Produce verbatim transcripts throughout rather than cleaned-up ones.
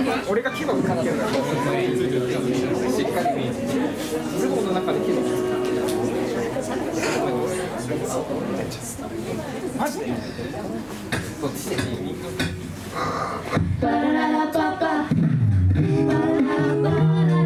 俺がケバブかけるからしっかりズボンの中でケバブマジでそっちでいいバラララパパバラララバラ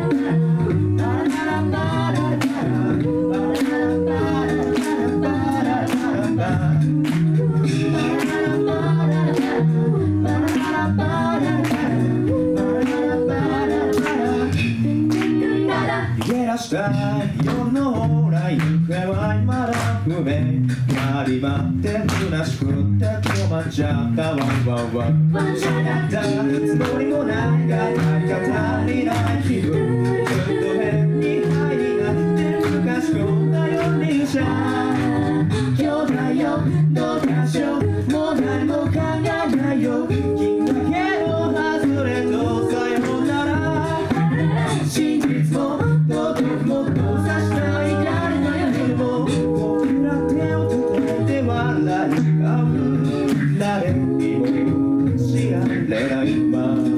夜の往来行方は未だ不明回り回って虚しくって困っちゃったわんわんわんしゃがったつもりもないが何か足りない気分ずっと変に入りなって昔こんなようにしゃ今日だよどうかしようもう何も考えないよ金だけを外れとさよなら真実もどうともっとさしたいからの夜も僕ら手を叩いて笑い合う誰にも知られないま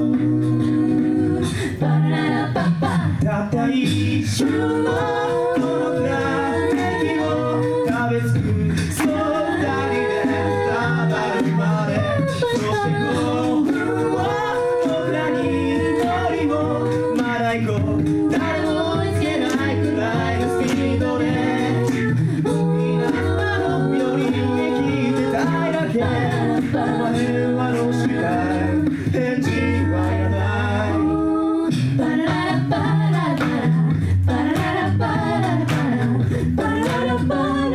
たった一瞬のこのくらいを食べつくそう二人でたまるまでそしてこう僕らに一人もまだ行こう誰も追いつけないくらいのスピードで皆のより生きてたいだけお前はどうしたい返事はいらないバラララバラバラバラララバラバラバラララバラバラ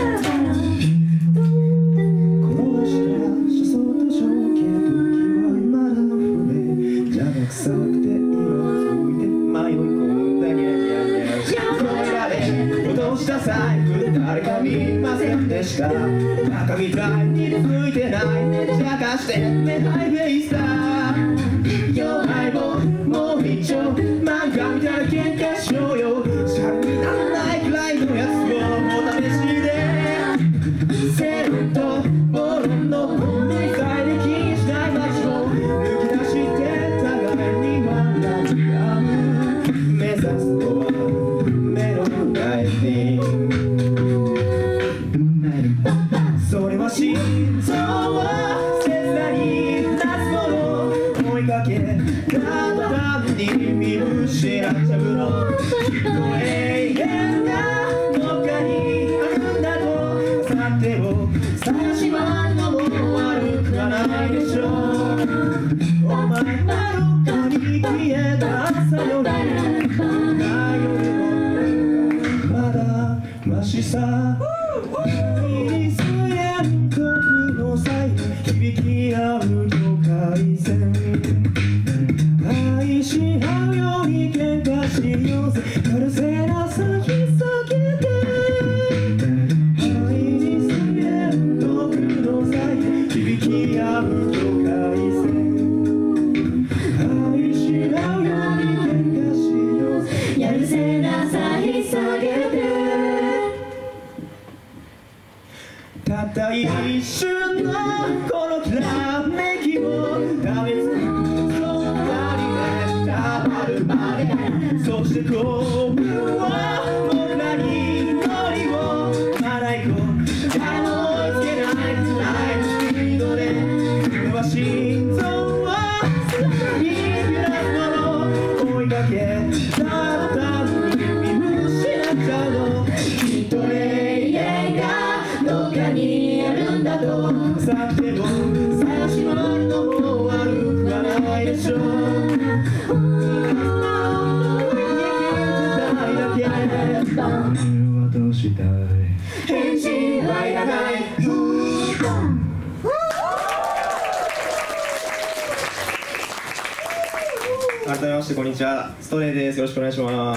転がした車窓と情景時は未だの不明邪魔くさくて色ついて迷い込んだニャニャニャ越えられ落とした財布誰か見ませんでしたバカみたいについてない茶化してメハイフェイスだ弱い棒もう一丁漫画みたいな喧嘩しようよシャレにならないくらいのやつをお試しでセロとボロンの本音以外で気にしない街を抜き出して互いに笑い合う目指すのはメロディーそれは心臓を切なに出すもの追いかけた途端に見失っちゃうの永遠がどっかにあるんだとさてを探し回るのも悪くはないでしょうお前はどっかに消えた朝よりないよりもまだマシさ響き合う境界線愛し合うように喧嘩しようぜ軽せな先避けて愛にすげる遠くの際響き合う境界線愛し合うように喧嘩しようぜやるせなさ引き下げてたった一瞬のこのきらめきを食べつくその二人でたまるまでそしてこうは僕らに祈りをまだ行こう誰も追いつけないくらいのスピードでこれは心臓をすぐに揺らすもの追いかけた途端に見失っちゃうのきっと永遠がどっかにあるんだとさても探し回るのも悪くはないでしょう俺はどうしたい返事はいらない改めましてこんにちはストレイです。よろしくお願いします。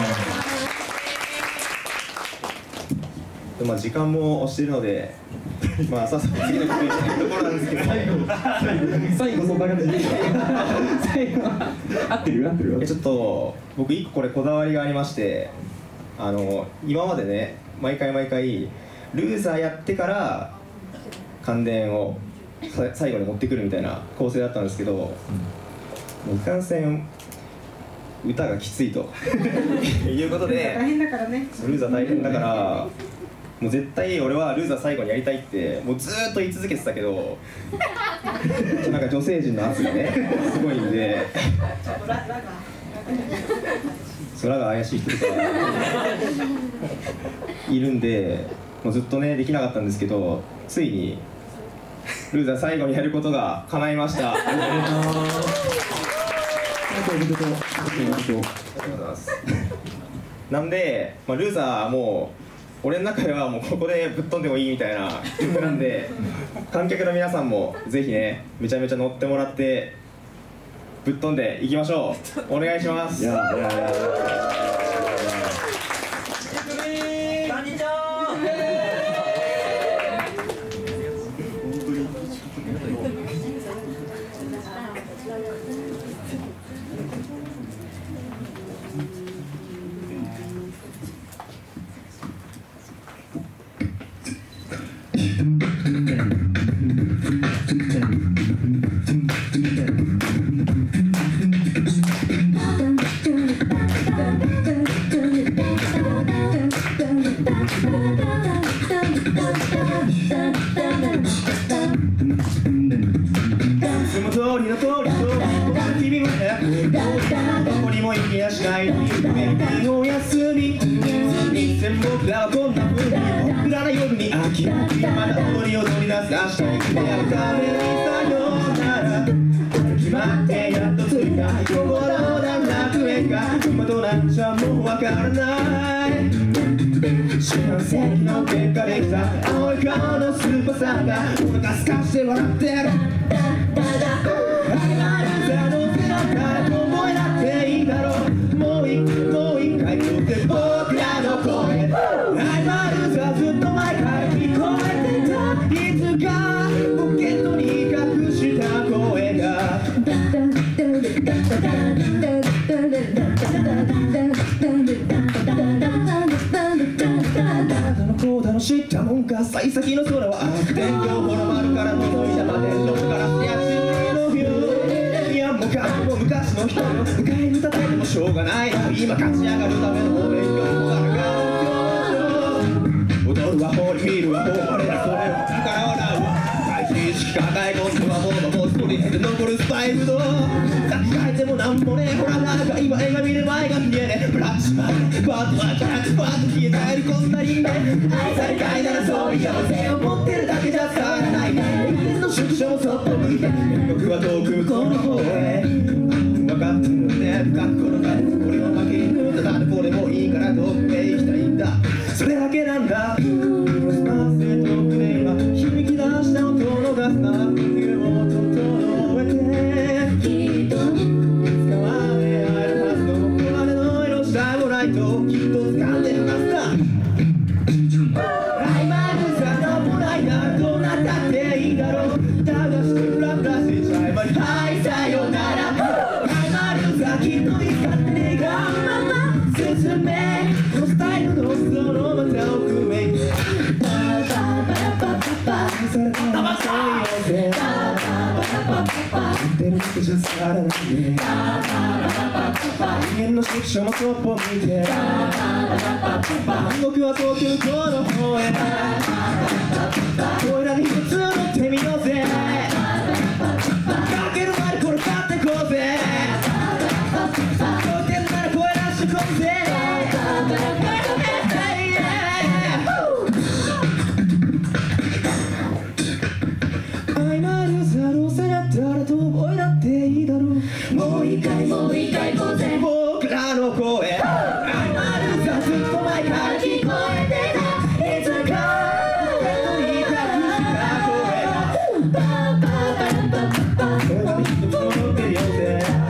まあ時間も押しているのでまあさっさと次の曲にしたいところなんですけど最後最後そんな感じで最後合ってる合ってるちょっと僕一個これこだわりがありましてあの今までね毎回毎回ルーザーやってから関電を最後に持ってくるみたいな構成だったんですけど、 いかんせん歌がきついということで、 大変だからね。 ルーザー大変だからもう絶対俺はルーザー最後にやりたいってもうずーっと言い続けてたけどなんか女性陣の圧がねすごいんで空が怪しい人とかいるんでもうずっとねできなかったんですけど、ついにルーザー最後にやることが叶いました。ありがとうございます。なんで、まあ、ルーザーもう俺の中ではもうここでぶっ飛んでもいいみたいな曲なんで、観客の皆さんもぜひねめちゃめちゃ乗ってもらってぶっ飛んでいきましょう。お願いします。いやいやいやこんにちは。 その通りの通りと君も早くどこにも行けやしないのにお休みにせん僕らはこんな風に僕らの夜に飽きまた踊り踊り出す明日に出会うためにさようなら決まってやっと着いた心の楽園が今となっちゃもうわからない四半世紀の結果できた青い顔のスーパーさんがお腹すかして笑ってるあるざの背中と思いだっていいだろうもう一もう一回撮って僕らの声アイマルザずっと前から聞こえてたいつかポケットに隠した声が楽しいったもんか幸先の空は悪天候ほら丸から覗いたまでどこからやつのビューいやもうかも昔の人よ迎えに立ててもしょうがないな今勝ち上がるためのお勉強もあるが踊るは法に見るは法我らそれを宝笑うわ回避意識抱え込んではもうもうストリートで残るスパイルド先変えてもなんもねほらなんか今映画見る前が見えねブラッシュマンバットはキャッチパッと消え絶えるこんな人間愛されたいならそういう幸せを持ってるだけじゃ伝わらないイギリスの宿舎もそっと向いて僕は遠く向こうの方へ分かってるんで深く転がるこれを負け犬ただこれもいいから遠くへ行きたいんだそれだけなんだクリスマスで遠くで今響き出した音のガスな冬を整えてきっと使われ合えるはずのこまでの色したもないときっと掴んでるはずだアイマルザのもないなどうなったっていいだろうだがしてフラフラしてちゃえばはいさよならアイマルザきっといつかってがまま進めこのスタイルのそのまた奥へパパパパパパそれからもそうよぜパパパパパ言ってるだけじゃ伝わらないでパパパパパ人間の宿舎もそっぽ向いてパパパパパ僕は東京この方へこれらに一つ乗ってみようぜかけるまでこれ買ってこうぜこうてるなら声出してこうぜアイマルザどうせだったらどう覚えだっていいだろうもう一回もう一回行こうぜ僕らの声アイマルザずっと前から聞こえてたいつかポケットに隠した声がパパパパパパこれが一つ乗ってるよぜ